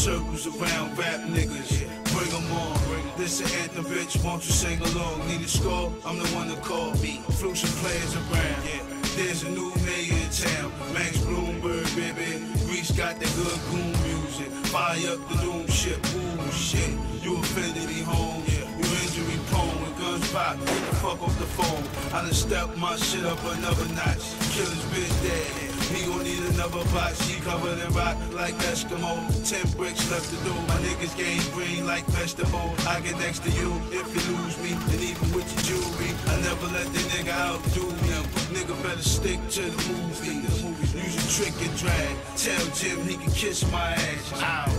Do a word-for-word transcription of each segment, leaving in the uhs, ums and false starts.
circles around rap niggas. Bring them on. This an anthem, bitch, won't you sing along? Need a score? I'm the one to call. Flew some players around. There's a new mayor in town, Max Bloomberg, baby. Greece got that good goon music. Fire up the doom shit, ooh shit. You offended me, home. You injury prone when guns pop. Get the fuck off the phone. I done stepped my shit up another notch. Killer's bitch dead. He gon' need another box. She covered in rock like Eskimo. Ten bricks left to do. My niggas gain green like vegetable. I get next to you if you lose me. And even with your jewelry, I never let the nigga outdo him. Nigga better stick to the movies. Use a trick and drag. Tell Jim he can kiss my ass. Ow.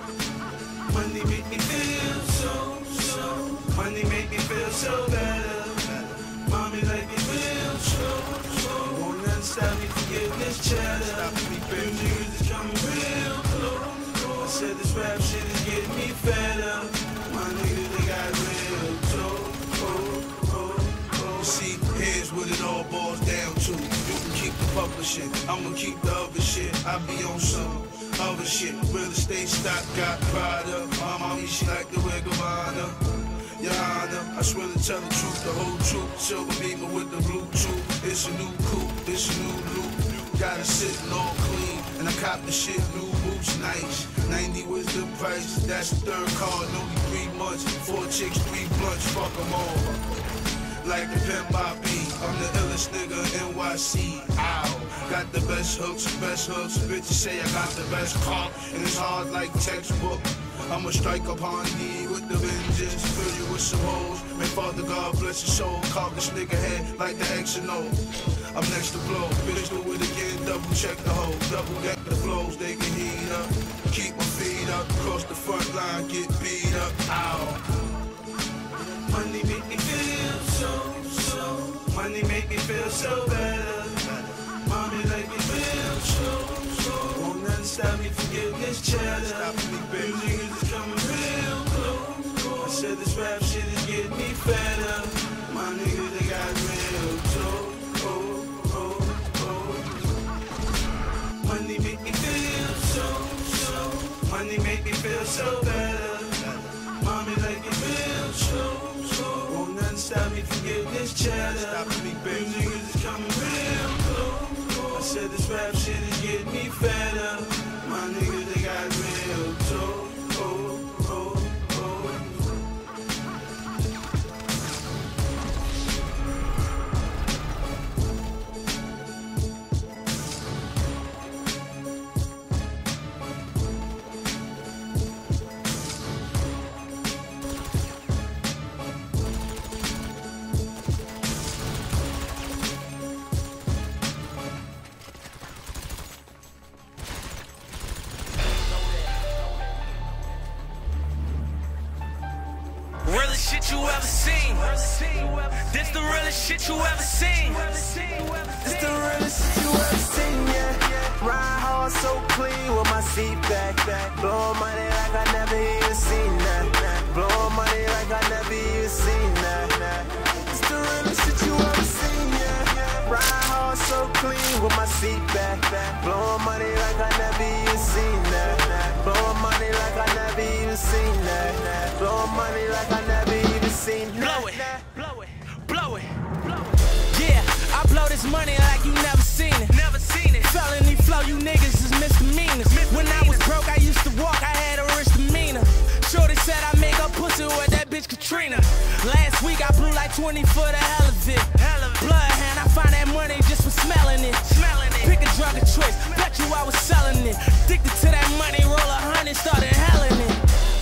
Money make me feel so, so. Money make me feel so better. Mommy like me feel so, so. Won't nothing stop me from getting this cheddar. Stop me, baby. Niggas is coming real close. I said this rap shit is getting me fed up. My niggas, they got real toe, oh, oh, oh. See, here's what it all boils down to. You can keep the publishing, I'm gonna keep the other shit. I be on some other shit. Real estate stock got pride up. My mommy, she like to wear Gabbana. Your Honor, I swear to tell the truth, the whole truth. Silver beamer with the Bluetooth. It's a new coupe, it's a new loop. Got it sitting all clean, and I cop the shit, new boots, nice. ninety was the price, that's the third card, only three months. Four chicks, three blunts, fuck them all. Like the Pimp Bobby, I'm the illest nigga in N Y C. Ow, got the best hooks, best hooks. Bitches say I got the best car, and it's hard like textbook. I'ma strike upon thee with the vengeance, fill you with some hoes. May Father God bless your soul, carve this nigga head like the X and O. I'm next to blow, bitch do it again, double check the hoe, double deck the flows, they can heat up. Keep my feet up, cross the front line, get beat up, ow. Money make me feel so, so. Money make me feel so better. Mommy like me feel so, so. Won't nothing stop me from getting this cheddar. Stop me, baby. Niggas is coming real close. I said this rap shit is getting me fed up. My niggas, they got real toe, oh, oh, oh. Money make me feel so, so. Money make me feel so better. Mommy like me feel so, so. Won't nothing stop me from getting this cheddar. Stop me, baby. Niggas is coming real close. I said this rap shit is getting me fed up. My niggas, they got real toe, oh, oh, oh. Realest shit you ever seen. This the realest shit you ever seen. This the realest shit you ever seen, yeah. Ride hard so clean with my seat back. Blowing money like I never even seen that. Blowing money like I never even seen that. This the realest shit you ever seen, yeah. Ride hard so clean with my seat back. Blowing money like I never even seen that. Blowing money like I never even seen that. Blowing money like I never even seen that. Blow it, blow it, blow it, blow it. Yeah, I blow this money like you never seen it. Never seen it. Felony flow, you niggas is misdemeanors. When I was broke, I used to walk, I had a rich demeanor. Shorty said I make up pussy with that bitch Katrina. Last week I blew like twenty for the hell of it. Bloodhound, I find that money just for smelling it. Pick a drug of choice, bet you I was selling it. Addicted to that money, roll a hundred, started helling it.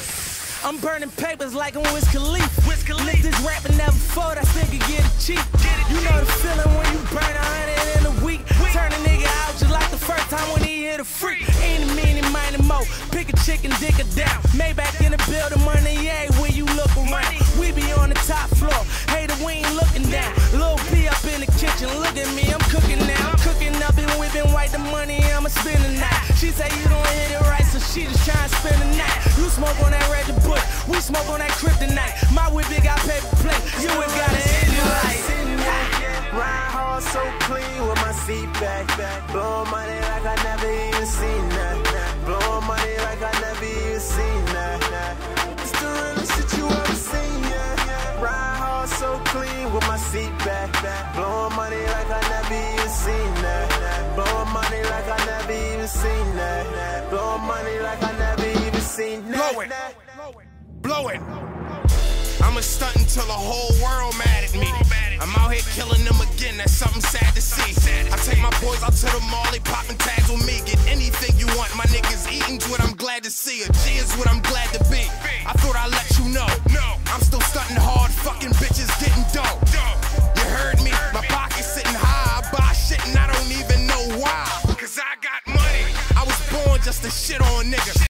I'm burning papers like I'm Wiz Khalifa. Wiz Khalifa. Lift this rap and never fold, I still can get it cheap. Get it you cheap. Know the feeling when you burn a hundred in a week. week. Turn a nigga out just like the first time when he hit a freak. Any, meany, miny, mo. Pick a chick and dick her down. Maybach in the building, money, yeah, where you look around. Money. We be on the top floor, hater, we ain't looking down. Lil P up in the kitchen, look at me, I'm cooking now. I'm cooking up and whipping white the money, I'ma spend the night. She say you don't hit it right, so she just tryna spend the night. You smoke on that Reggie Bush, we smoke on that kryptonite. My whip, it got paper plate, you ain't got an engine light. Ride hard so clean with my seat back. Blowing money like I never even seen that. Blowing money like I never even seen that. It's the realest shit you ever seen, yeah. Ride hard so clean with my seat back. Blowing money like I never even seen that. Blowing money like I never even seen that. Blowing money like I never even seen that. Blow it. Blow it. I'ma stunt until the whole world mad at me. I'm out here killing them again, that's something sad to see. I take my boys out to the mall, they popping tags with me. Get anything you want, my niggas eating's what I'm glad to see. A G is what I'm glad to be. I thought I'd let you know. I'm still stunting hard, fucking bitches getting dope. You heard me? My pocket's sitting high, I buy shit and I don't even know why. Cause I got money. I was born just to shit on niggas.